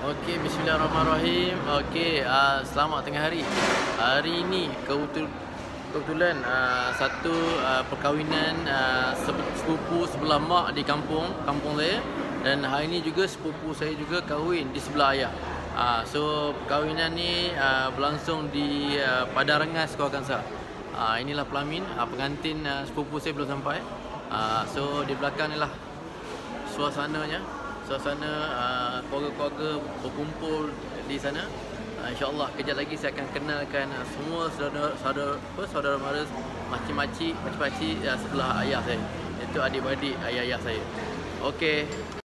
Okey, bismillahirrahmanirrahim. Okey, selamat tengah hari. Hari ini kebetulan satu perkahwinan sepupu sebelah mak di kampung saya, dan hari ini juga sepupu saya juga kahwin di sebelah ayah. So perkahwinan ni berlangsung di Padang Rengas, Kawasan. Inilah pelamin, pengantin sepupu saya belum sampai. So di belakang ni lah suasana keluarga-keluarga berkumpul di sana. InsyaAllah kejap lagi saya akan kenalkan semua saudara mara, makcik-makcik sebelah ayah saya. Itu adik-adik ayah saya. Okey.